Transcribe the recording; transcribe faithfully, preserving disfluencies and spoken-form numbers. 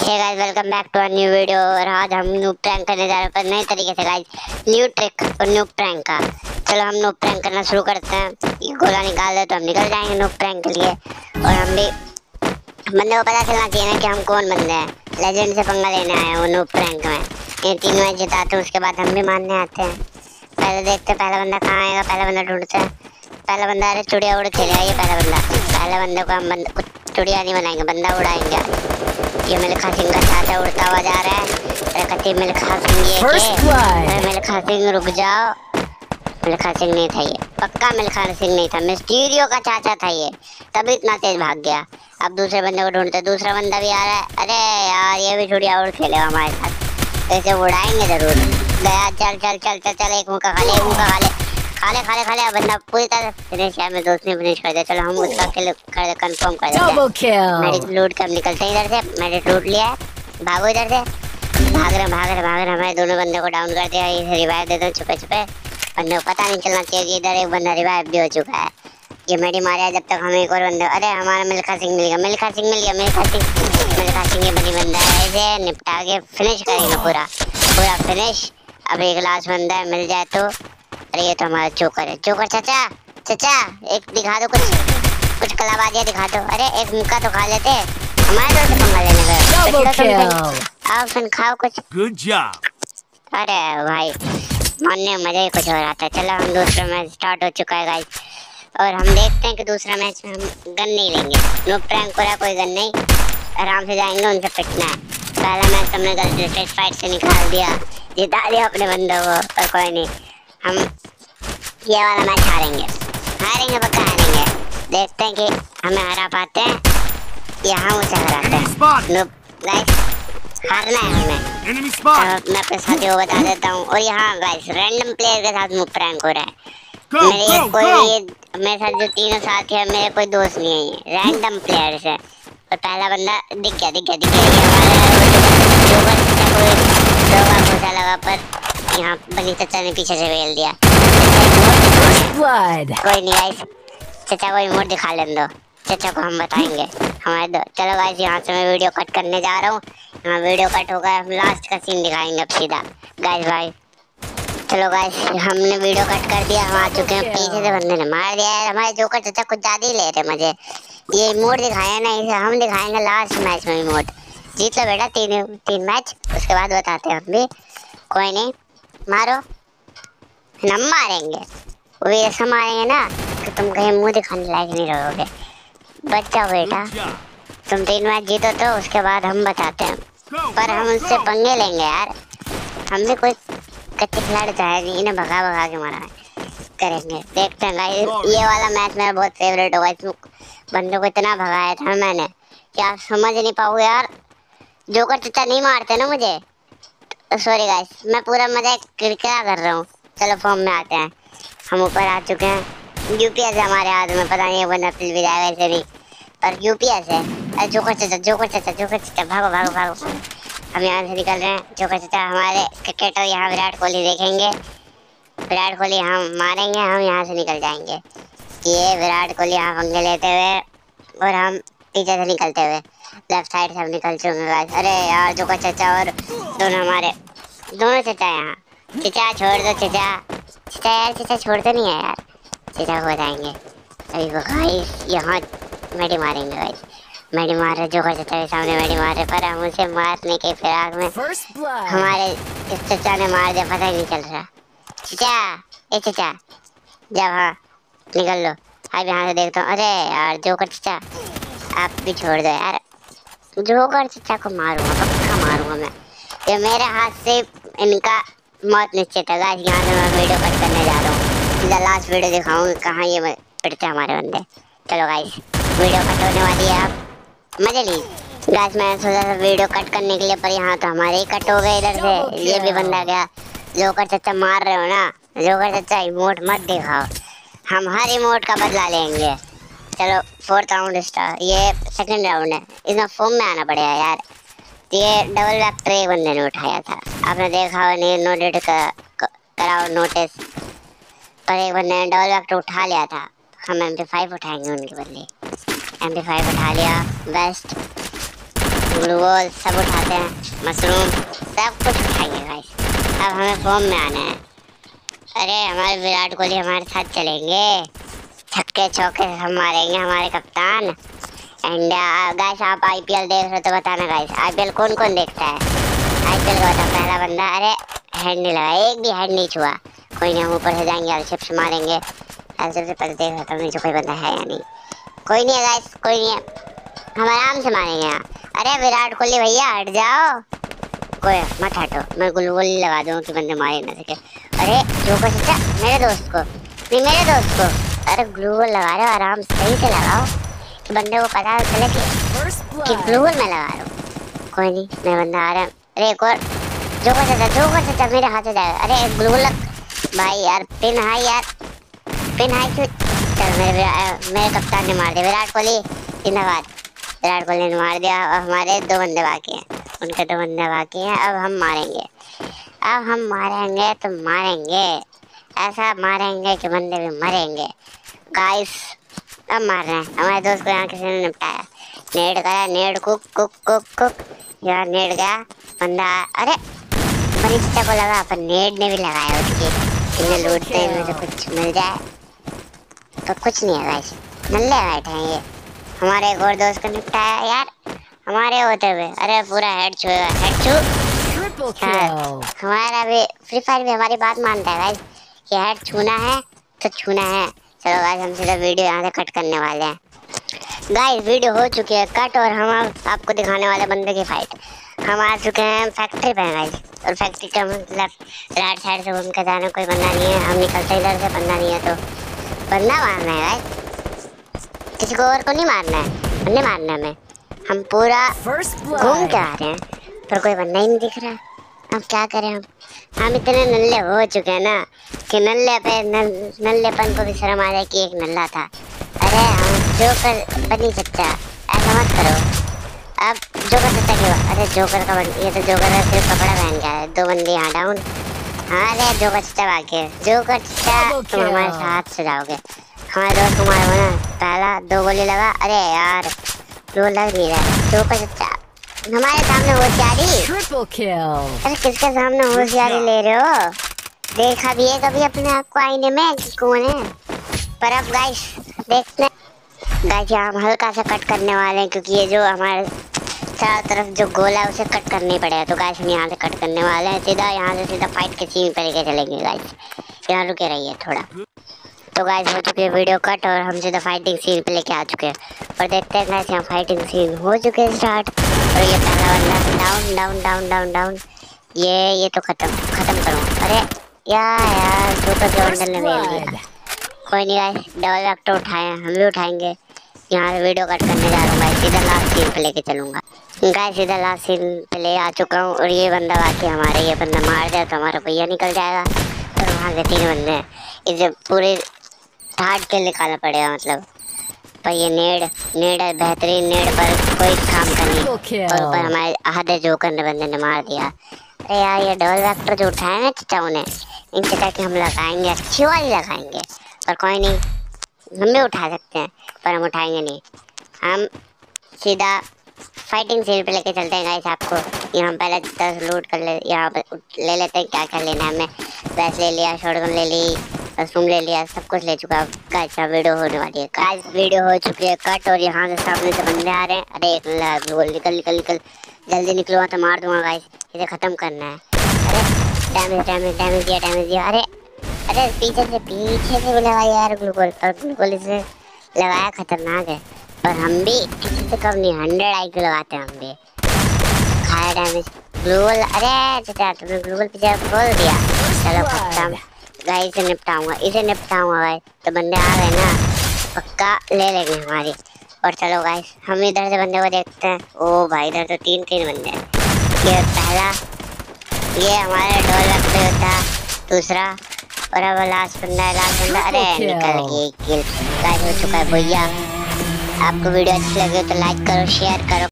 Hey guys, welcome back to a new video. और आज हम नूब प्रैंक करने जा रहे हैं पर नए तरीके से गाइस, न्यू ट्रिक और नूब प्रैंक का। चलो हम नूब प्रैंक करना शुरू करते हैं। ये गोला निकाल दे तो हम निकल जाएंगे नूब प्रैंक के लिए। और हम भी बंदे को पता चलना चाहिए ना कि हम कौन बंदे हैं। लेजेंड से पंगा लेने आए हैं वो नूब प्रैंक में। ये तीन मैच जिताते हैं उसके बाद हम भी मानने आते हैं। पहले देखते हैं पहला बंदा कहाँ आएगा। पहला बंदा ढूंढते हैं। पहला बंदा अरे चुड़िया उड़ चलेगा। ये पहला बंदा पहले बंदे को हम बंद, कुछ चुड़िया नहीं बनाएंगे, बंदा उड़ाएंगे। ये मिल्खा सिंह का चाचा उड़ता हुआ जा रहा है। अरे कति मिल्खा सिंह ये के अरे मिल्खा सिंह रुक जाओ। मिल्खा सिंह नहीं था ये, पक्का मिल्खा सिंह नहीं था, मिस्टीरियो का चाचा था ये, तभी इतना तेज भाग गया। अब दूसरे बंदे को ढूंढते, दूसरा बंदा भी आ रहा है। अरे यार ये भी चुड़िया उड़ खेलेगा हमारे साथ, ऐसे उड़ाएंगे जरूर। गया चल चल चल चल चल एक मुक्का खा ले, एक मुक्का खा ले, खाले खाले खाले। बंदा पूरी तरह फिनिश है। मेरे दोस्त ने फिनिश कर दिया। चलो हम उसका किल कर दे, कंफर्म कर देते हैं। मेडिक लूट कर निकलते हैं इधर से। मेडिक लूट लिया है, भागो इधर से। भाग रहे भाग रहे भाग रहे हमारे दोनों बंदे को डाउन कर दिया। इसे रिवाइव दे दो छुपे छुपे। बंदे को पता नहीं चलना चाहिए कि इधर एक बंदा रिवाइव भी हो चुका है। ये मेडी मारा जब तक हमें एक और बंदा। अरे हमारा मिल्खा सिंह मिल गया, मिल्खा सिंह मिल गया, मिल्खा सिंह मिल्खा सिंह ये बड़ी बंदा है। इसे निपटा के फिनिश करेंगे पूरा पूरा फिनिश। अब एक लास्ट बंदा है, मिल जाए तो। अरे ये तो हमारा जोकर है। जोकर चाचा चाचा एक दिखा दो, कुछ कुछ कलाबाजियां दिखा दो। अरे एक मुक्का तो खा लेते, हमारे दोस्त पंगा लेने गए। आओ फिर खाओ कुछ। Good job. अरे भाई मानने में मजा ही कुछ हो रहा था। चलो हम दूसरा मैच स्टार्ट हो चुका है गाइस। और हम देखते हैं कि दूसरा मैच में हम गन नहीं लेंगे। नो प्रैंक करा, कोई गन नहीं, आराम से जाएंगे, उनसे पिटना है। पहला मैच हमने गलती से फाइट से निकाल दिया, जिता दिया अपने बंदों को। पर कोई नहीं, हम ये वाला मैच हारेंगे, हारेंगे पक्का हारेंगे। देखते हैं कि हमें हरा पाते हैं या हम उसे हराते हैं। गाइस हारना है हमें। तो मैं अपने साथियों को बता देता हूँ। और यहाँ गाइस रैंडम प्लेयर के साथ मुझ प्रैंक हो रहा है। मेरे कोई ये मेरे साथ जो तीनों साथी है, मेरे कोई दोस्त नहीं है, ये रैंडम प्लेयर है। और पहला बंदा दिख गया दिख गया दिख गया लगा, पर यहाँ बनी चाचा ने पीछे से वेल दिया। कोई नहीं गाइस, चाचा को इमोट दिखा लेने दो, चाचा को हम बताएंगे हमारे दो। चलो गाइस यहाँ से मैं वीडियो कट करने जा रहा हूँ। हाँ वीडियो कट होगा, हम लास्ट का सीन दिखाएंगे अब सीधा गाइस भाई। चलो गाइस हमने वीडियो कट कर दिया, हम आ चुके हैं। पीछे से बंदे ने मार दिया यार हमारे जोकर चाचा, कुछ ज्यादा ही ले रहे मजे। ये इमोट दिखाया ना, इसे हम दिखाएंगे लास्ट मैच में इमोट। जीत लो बेटा तीन तीन मैच, उसके बाद बताते हैं हम भी। कोई नहीं, मारो, हम मारेंगे, वो भी ऐसा मारेंगे ना कि तुम कहीं मुंह दिखाने लायक नहीं रहोगे। बच्चा बेटा तुम तीन मैच जीतो तो उसके बाद हम बताते हैं। पर हम उनसे पंगे लेंगे यार, हम भी कोई कच्चे खिलाड़ी तो है नहीं, इन्हें भगा भगा के मारा करेंगे। देखते हैं गाइस, ये वाला मैच मेरा बहुत फेवरेट होगा। इसमें बंदों को इतना भगाया था मैंने कि आप समझ नहीं पाओगे यार। जोकर चाचा नहीं मारते ना मुझे, सॉरी गाइस, मैं पूरा मजा किरकिरा कर रहा हूँ। चलो फॉर्म में आते हैं। हम ऊपर आ चुके हैं। यूपीएस हमारे हाथ में, पता नहीं बंदा फिर भी जाएगा ऐसे नहीं, पर यूपीएस है। अरे जोकर चाचा जोकर चाचा जोकर चाचा भागो भागो भागो। हम यहाँ से निकल रहे हैं। जोकर चाचा हमारे क्रिकेटर यहाँ विराट कोहली देखेंगे, विराट कोहली हम मारेंगे, हम यहाँ से निकल जाएंगे। ये विराट कोहली यहाँ पंगे लेते हुए और हम पीछे से निकलते हुए लेफ्ट साइड से हम निकल चुके हैं। अरे यार जोकर चाचा और दोनों हमारे दोनों चाचा यहाँ। चाचा छोड़ दो चाचा, चाचा यार चाचा छोड़ते नहीं है यार, चाचा को बताएंगे अभी वो गाइस। यहाँ मेडी मारेंगे गाइस, मेडी मार रहे जोकर चाचा के सामने मेडी मार रहे, पर हम उसे मारने के फिराक में हमारे इस चाचा ने मार दिया, पता ही नहीं चल रहा। चाचा ए चाचा जब हाँ निकल लो, अब यहाँ से देखता हूँ। अरे यार जोकर चाचा आप भी छोड़ दो यार, जोकर चाचा को मारूंगा, पक्का मारूंगा मैं। ये मेरे हाथ से इनका मौत निश्चित है गाइस। यहाँ से मैं वीडियो कट करने जा रहा हूँ, सीधा लास्ट वीडियो दिखाऊंगा कहाँ ये पिटते हमारे बंदे। चलो गाइस वीडियो कट होने वाली है, आप मजे ली गाइस। मैंने सोचा था वीडियो कट करने के लिए, पर यहाँ तो हमारे ही कट हो गए इधर से। ये भी बंदा गया। जोकर चाचा मार रहे हो ना, जोकर चाचा इमोट मत दिखाओ, हम हर इमोट का बदला लेंगे। चलो फोर्थ राउंड स्टार्ट, ये सेकंड राउंड है, इसमें फॉर्म में आना पड़ेगा यार। ये डबल वेक्टर एक बंदे ने उठाया था, आपने देखा हो नहीं, नोटेड कराओ नोटिस, पर एक बंदे ने डबल वेक्टर उठा लिया था। हम एम पी फाइव उठाएंगे उनके बदले। एम पी फाइव उठा लिया, बेस्ट ग्लूकोज सब उठाते हैं, मशरूम सब कुछ उठाएंगे गाइस। अब हमें फॉर्म में आना है। अरे हमारे विराट कोहली हमारे साथ चलेंगे, छक्के चौके हम मारेंगे, हमारे कप्तान। एंड गाइस आप आईपीएल देख रहे हो तो बताना गाइस, आईपीएल कौन कौन देखता है? आईपीएल का बता पहला बंदा। अरे हेड नहीं लगा, एक भी हेड नहीं छुआ। कोई नहीं, हम ऊपर से जाएंगे, एलशिप्स मारेंगे। एलशिप से पहले देख रहा था नीचे कोई बंदा है या नहीं। कोई नहीं है गाइस, कोई नहीं है, हम आराम से मारेंगे यहाँ। अरे विराट कोहली भैया हट जाओ, कोई मत हटो, मैं ग्लूकोज लगा दूँ कि बंदे मारे ना सके। अरे जो कुछ अच्छा मेरे दोस्त को नहीं, मेरे दोस्त को। अरे ग्लूकोज लगा रहे हो, आराम सही से लगाओ कि बंदे को पता चले कि, कि ग्लूकोज मैं लगा रहा हूँ। कोई नहीं, मैं बंदा आ रहा है। अरे एक और जो कुछ अच्छा, जो कुछ अच्छा मेरे हाथ से जाएगा। अरे एक ग्लूकोज लग भाई यार, पिन हाई यार, पिन हाई क्यों? चल मेरे मेरे कप्तान ने मार दिया, विराट कोहली जिंदाबाद। विराट कोहली ने मार दिया। अब हमारे दो बंदे बाकी हैं, उनके दो बंदे बाकी हैं। अब हम मारेंगे, अब हम मारेंगे तो मारेंगे, ऐसा मारेंगे कि बंदे भी मरेंगे गाइस। अब मार रहे हैं, हमारे दोस्त को यहाँ किसी ने निपटाया, नेड करा, nade cook cook cook cook यार, नेड गया बंदा। अरे बड़ी चिट्टा को लगा, पर नेड ने भी लगाया उसकी। इन्हें लूटते हैं, इनमें से कुछ मिल जाए तो कुछ नहीं है गाइस, नल्ले बैठे हैं ये। हमारे एक और दोस्त को निपटाया यार, हमारे होते हुए। अरे पूरा हेड छुएगा, हेड छू। हमारा भी फ्री फायर भी हमारी बात मानता है गाइस कि हेड छूना है तो छूना है। चलो गाइस हम सीधा वीडियो यहाँ से कट करने वाले हैं। गाइस वीडियो हो चुकी है कट, और हम आपको दिखाने वाले बंदे की फाइट। हम आ चुके हैं फैक्ट्री पे गाइस, और फैक्ट्री का मतलब राइट साइड से घूम के जाना, कोई बंदा नहीं है। हम निकलते इधर से, बंदा नहीं है तो बंदा मारना है गाइस, किसी को और को नहीं मारना है, बंदे मारना है हमें। हम पूरा घूम के आ रहे हैं पर कोई बंदा ही नहीं दिख रहा। अब क्या करें हम हम इतने नल्ले हो चुके हैं ना कि नल्ले पे नल, नल्लेपन को भी शर्म आ जाए कि एक नल्ला था। अरे हम जोकर बनी चच्चा, ऐसा मत करो। अब जोकर चच्चा क्यों? अरे जोकर का बन, ये तो जोकर का सिर्फ कपड़ा पहन के आया। दो बंदे यहाँ डाउन। हाँ अरे जोकर चच्चा बाकी है, जोकर चच्चा तुम हमारे साथ से जाओगे। हमारे दोस्त को मारो ना, पहला दो गोली लगा। अरे यार दो लग नहीं रहा। जोकर चच्चा हमारे सामने होशियारी, अरे किसके सामने होशियारी ले रहे हो? देखा भी है कभी अपने आप को आईने में कि कौन है? पर अब गाइस देखते गाइस, हम हल्का सा कट करने वाले हैं क्योंकि ये जो हमारे चारों तरफ जो गोला है उसे कट करना ही पड़ेगा। तो गाइस हम यहाँ से कट करने वाले हैं, सीधा यहाँ से सीधा फाइट के सीन पे लेके चलेंगे गाइस। यहाँ रुके रहिए थोड़ा। तो गाइस हो चुकी है वीडियो कट, और हम सीधा फाइटिंग सीन पे लेके आ चुके हैं। और देखते हैं गाइस यहाँ फाइटिंग सीन हो चुके हैं स्टार्ट। और ये पहला बंदा down down down down down, ये ये तो खत्म खत्म करो। अरे यार यार जोकर के बंडल ने ले लिया। कोई नहीं गाइस, डबल वेक्टर उठाए, हम भी उठाएंगे। यहाँ से वीडियो कट करने जा रहा हूँ गाइस, सीधा लास्ट सीन पे लेके चलूँगा गाइस। सीधा लास्ट सीन पे ले आ चुका हूँ, और ये बंदा बाकी हमारे, ये बंदा मार जाए तो हमारा भैया निकल जाएगा। और वहाँ के तीन बंदे हैं, इसे पूरे थाट के निकालना पड़ेगा मतलब। पर ये नेड नेड है, बेहतरीन नेड, पर कोई काम का नहीं। और ऊपर हमारे आधे जोकर ने बंदे ने मार दिया। अरे यार ये डबल वेक्टर जो उठाए ना चचाओं ने, इन चचा के हम लगाएंगे, अच्छी वाली लगाएंगे। पर कोई नहीं, हम भी उठा सकते हैं पर हम उठाएंगे नहीं। हम सीधा फाइटिंग सीन पे लेके चलते हैं गाइस आपको। यहाँ पहले दस लूट कर ले, यहाँ पे ले लेते हैं क्या क्या लेना है हमें। वैसे ले लिया, शॉटगन ले ली, मशरूम ले लिया, सब कुछ ले चुका। गाइस वीडियो होने वाली है गाइस, वीडियो हो चुकी है कट, और यहाँ से सामने से बंदे आ रहे हैं। अरे एक निकल निकल निकल निकल जल्दी निकलो तो मार दूंगा गाइस, इसे खत्म करना है। अरे डैमेज डैमेज डैमेज दिया डैमेज दिया। अरे अरे पीछे से पीछे से लगाया यार ग्लूकोल, और ग्लूकोल इसे लगाया खतरनाक है। पर हम भी किसी से कम नहीं, हंड्रेड आई क्यू लगाते हैं हम भी। खाया डैमेज ग्लूकोल। अरे चाचा तुमने ग्लूकोल पीछे खोल दिया। चलो खत्म गाइस, इसे निपटाऊंगा इसे निपटाऊंगा गाइस। तो बंदे आ गए ना, पक्का ले लेंगे हमारी। और चलो गाइस हम इधर से बंदे को देखते हैं। ओ भाई इधर तो तीन तीन बंदे हैं। ये पहला, ये हमारा डोल लगते होता, दूसरा, और अब लास्ट बंदा है, लास्ट बंदा। अरे निकल गई किल गाइस, हो चुका है भैया। आपको वीडियो अच्छी लगे तो लाइक करो, शेयर करो।